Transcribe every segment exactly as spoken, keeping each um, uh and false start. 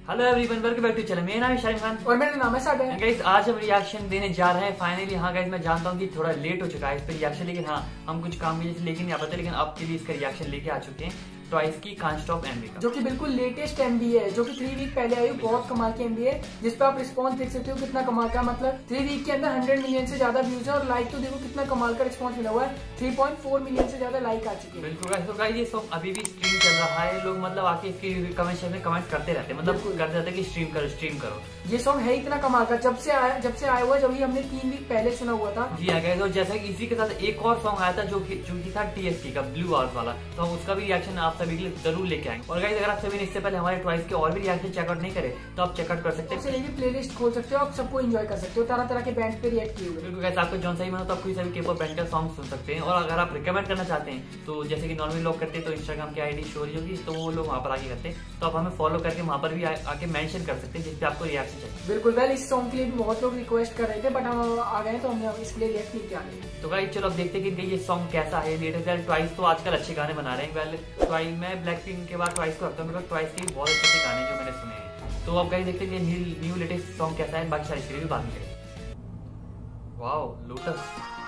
Hello everyone, welcome back to channel. मेरा नाम है शाहिद खान और मेरा नाम है सागर। गाइस, आज हम रिएक्शन देने जा रहे हैं फाइनली। हाँ गाइस, मैं जानता हूँ कि थोड़ा लेट हो चुका है इस पर रिएक्शन, लेकिन हाँ हम कुछ काम की वजह से लेके नहीं आ पाते, लेकिन आपके लिए इसका रिएक्शन लेके आ चुके हैं ट्वाइस की कांट स्टॉप एमवी का, जो कि बिल्कुल लेटेस्ट एमवी है, जो कि थ्री वीक पहले आई। बहुत कमाल की एमवी है, जिस पे आप रिस्पांस देख सकते हो कितना कमाल का। मतलब थ्री वीक के अंदर हंड्रेड मिलियन से ज्यादा व्यूज है और लाइक तो देखो कितना कमाल का रिस्पांस मिला हुआ है। थ्री पॉइंट फोर मिलियन से ज्यादा लाइक आ चुके हैं। बिल्कुल गाइस, तो गाइस ये सॉन्ग अभी भी स्ट्रीम चल रहा है। लोग मतलब आके इसकी कमेंट सेक्शन में कमेंट करते रहते हैं, मतलब करते रहते हैं कि स्ट्रीम करो स्ट्रीम करो। ये सॉन्ग है इतना कमाल का, जब से आया जब से आया हुआ जब हमने तीन वीक पहले सुना हुआ था। जी हाँ गाइस, और जैसा कि इसी के साथ एक और सॉन्ग आया था जो कि जो कि था टीएसटी का ब्लू आवर्स वाला, तो हम उसका भी रिएक्शन आप सभी के लिए जरूर लेके आएंगे। और गाइस, अगर आप सभी ने इससे पहले हमारे ट्वाइस के और भी रिएक्शन चेकआउट नहीं करे तो आप चेकआउट कर सकते हैं। लेकिन प्लेलिस्ट खोल सकते हो, आप सबको एंजॉय कर सकते हो, तरह तरह के बैंड पे रिएक्ट किए हुए। बिल्कुल गाइस, आपको जौन सही मानो तो आप कोई सभी के-पॉप बैंड का सॉन्ग सुन सकते हैं। और अगर आप रिकमेंड करना चाहते हैं तो जैसे कि नॉर्मली लोग करते हैं, तो इंस्टाग्राम की आईडी शो रही होगी, तो वो लोग वहाँ पर आके करते हैं, तो आप हमें फॉलो करके वहाँ पर भी आके मेंशन कर सकते हैं जिसपे आपको रिएक्शन चाहिए। बिल्कुल वेल, इस सॉन्ग के लिए भी बहुत लोग रिक्वेस्ट कर रहे थे, बट हम आ गए तो हमने इसके लिए रिएक्ट नहीं किया। तो गाइस चलो अब देखते हैं कि ये सॉन्ग कैसा है। लेटेस्ट यार ट्वाइस तो आजकल अच्छे गाने बना रहे हैं। वेल ट्वाइस, मैं ब्लैक पिंक के बाद ट्वाइस को रखता हूँ, ट्वाइस के बहुत अच्छे अच्छे गाने जो मैंने सुने हैं। तो अब गाइस देखते हैं कि न्यू लेटेस्ट सॉन्ग कैसा है, बाकी सारी चीजें भी बाद में करेंगे। Wow lotus,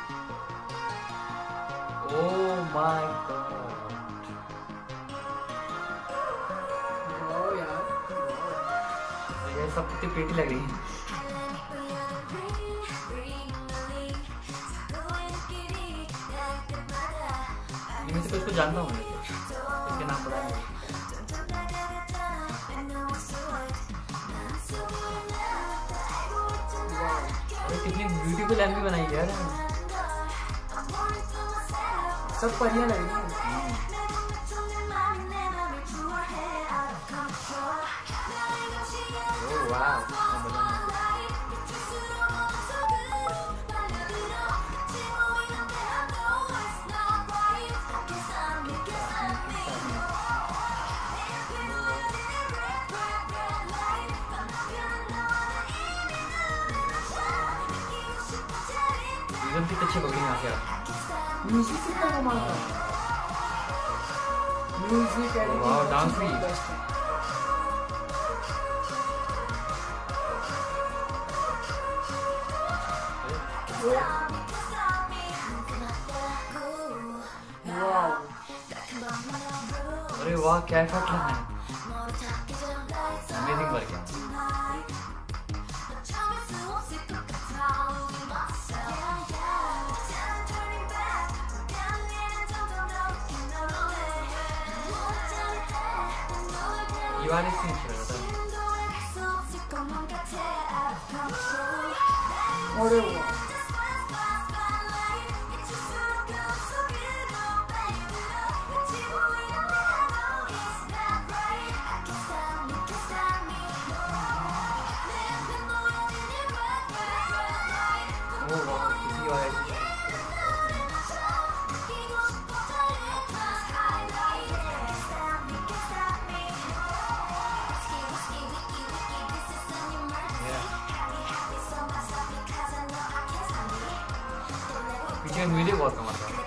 oh my god, ये सब कितनी प्रीटी लग रही है। इनमें से कुछ को जानता हूँ मैं, इसके नाम पता है। अरे कितनी ब्यूटीफुल एमवी बनाई है यार, सब परियां लग रही हैं। ओह वाह, कितनी अच्छी पकड़ी यहाँ से आप। म्यूजिक कितना कमाल का, म्यूजिक एडिटिंग, वाह डांस भी। अरे वाह क्या इफेक्ट है, अमेजिंग वर्क है। ये वाले सीन अच्छा लगा था। अरे वाह, पीछे म्यूजिक बहुत कमाल था।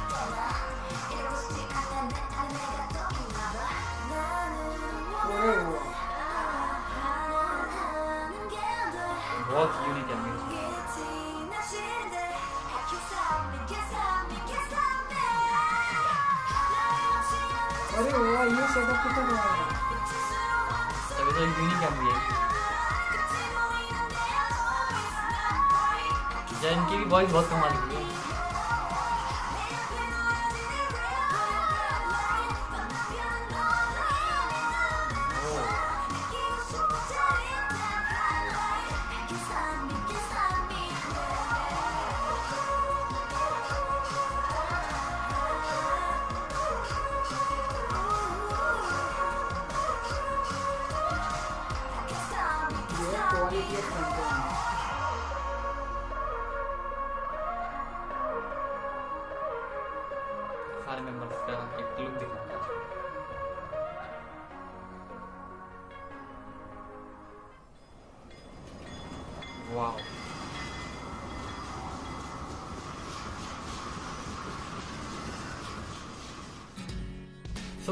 बहुत यूनिक है म्यूजिक। अरे वाह, ये सेटअप कितना कमाल है। तभी तो यूनिक एमवी है। इनकी भी वॉइस बहुत कमाल की है। सारे मेंबर्स का एक लुक दिखाऊंगा। वाओ, सो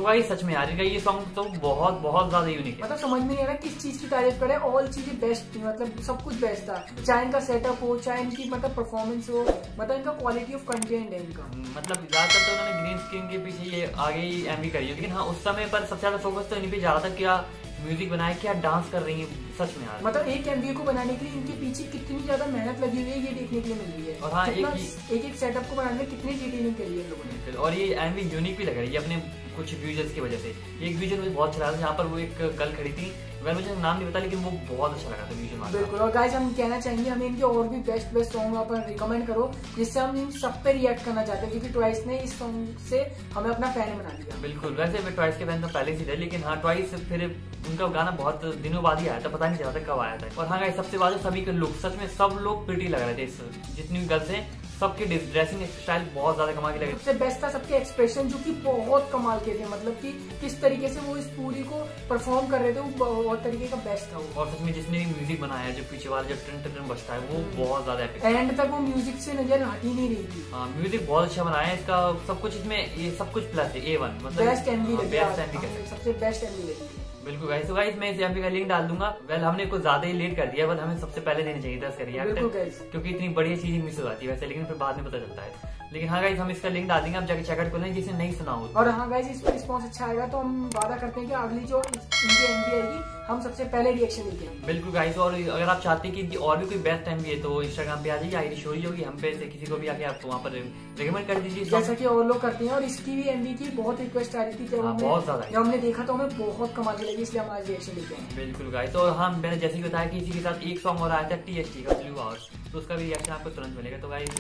भाई सच में यार ये सॉन्ग तो बहुत बहुत ज्यादा यूनिक है। मतलब समझ में नहीं आ रहा किस चीज की तारीफ करे, ऑल चीजें बेस्ट थी, मतलब सब कुछ बेस्ट था, चाहे इनका सेटअप हो, चाहे इनकी मतलब परफॉर्मेंस हो, मतलब इनका क्वालिटी ऑफ कंटेंट है इनका। मतलब ज्यादातर तो उन्होंने ग्रीन स्क्रीन के पीछे ये आगे ही एमवी करी है, लेकिन हाँ उस समय पर सबसे ज्यादा फोकस तो इन पे ज्यादा था, क्या म्यूजिक बनाया, क्या डांस कर रही है सच में यार। मतलब एक एमवी को बनाने के लिए इनके पीछे कितनी ज्यादा मेहनत लगी हुई है ये देखने के लिए मिल रही है। और हाँ एक एक एक सेटअप को बनाने में कितनी डिटेलिंग करी है लोगों ने। और ये एमवी यूनिक भी लग रही है अपने कुछ विजुअल्स की वजह से। एक विजुअल मुझे बहुत अच्छा लगा था जहाँ पर वो एक गर्ल खड़ी थी, वह मुझे नाम नहीं पता लेकिन वो बहुत अच्छा लगा था विजुअल। बिल्कुल। और गाइस हम कहना चाहेंगे हमें इनके और भी बेस्ट बेस्ट सॉन्ग आप रिकमेंड करो जिससे हम इन सब पे रिएक्ट करना चाहते हैं, क्योंकि ट्वाइस ने इस सॉन्ग से हमें अपना फैन बना दिया। बिल्कुल। वैसे मैं ट्वाइस के फैन तो पहले से थे, लेकिन हाँ ट्वाइस फिर उनका गाना बहुत दिनों बाद ही आया था, पता नहीं चला था कब आया था। और हाँ गाइस सबसे ज्यादा सभी के लुक, सच में सब लोग प्रिटी लग रहे थे, जितनी भी गर्ल्स हैं सबकी ड्रेसिंग स्टाइल बहुत ज्यादा कमाल की लगी। सबसे बेस्ट था सबके एक्सप्रेशन जो कि बहुत कमाल के थे, मतलब कि किस तरीके से वो इस पूरी को परफॉर्म कर रहे थे वो बहुत तरीके का बेस्ट था वो। और सच में जिसने भी म्यूजिक बनाया जो पीछे वाला जब ट्रेन ट्रेन बजता है वो बहुत ज्यादा एपिक, एंड तक वो म्यूजिक से नजर हट ही नहीं रही थी। हाँ म्यूजिक बहुत अच्छा बनाया है इसका, सब कुछ इसमें ये सब कुछ प्लस है, ए वन मतलब बेस्ट एमवी बेस्ट एमवी सबसे बेस्ट एमवी लगी। बिल्कुल गाइस। तो गाइस मैं इस एमवी का लिंक डाल दूंगा। वेल हमने कुछ ज्यादा ही लेट कर दिया, बट हमें सबसे पहले देनी चाहिए था इसका रिएक्ट, क्योंकि इतनी बढ़िया चीज मिस हो जाती है वैसे, लेकिन फिर बाद में पता चलता है। लेकिन हाँ गाइस हम इसका लिंक डाल देंगे, आप जाके चेकआउट कर लें जिसे नहीं सुना हो। और हाँ गाइस इस पर रिस्पॉन्स अच्छा आएगा तो हम वादा करते हैं कि अगली जो इनकी एमवी आएगी हम सबसे पहले रिएक्शन लेके आएंगे। बिल्कुल गाइस। और अगर आप चाहते हैं कि इनकी और भी कोई बेस्ट एमवी है तो इंस्टाग्राम पे आ जाइए, आईडी शो ही होगी, हम पे से किसी को भी आके आपको वहाँ पर रिकमेंड कर दीजिए जैसा कि और लोग करते हैं। और इसकी भी एमवी की बहुत रिक्वेस्ट आ रही थी, जब बहुत ज्यादा जब हमने देखा तो हमें बहुत कमाल की लगी, इसलिए हम आज रिएक्शन लेके आए। बिल्कुल गाइस। तो हाँ मैंने जैसे कि बताया कि इसी के साथ एक सॉन्ग और आया था टी एस टी का ब्लू आवर्स, तो उसका भी रिएक्शन आपको तुरंत मिलेगा। तो गाइस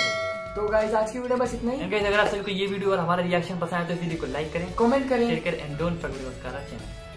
तो गाइस आज की वीडियो बस इतना ही। गाइस अगर आप सभी को ये वीडियो और हमारा रिएक्शन पसंद आया तो इस वीडियो को लाइक करें, कमेंट करें, शेयर करें and don't forget to subscribe our channel.